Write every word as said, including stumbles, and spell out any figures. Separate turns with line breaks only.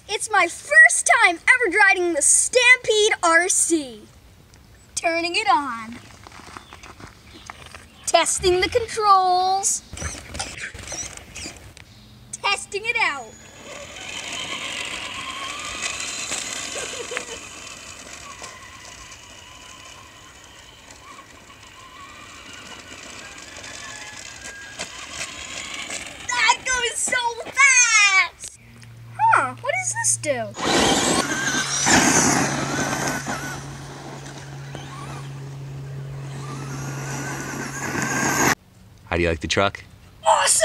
It's my first time ever riding the Stampede R C. Turning it on. Testing the controls. Testing it out. That goes so fast! Huh, what does this do?
How do you like the truck?
Awesome!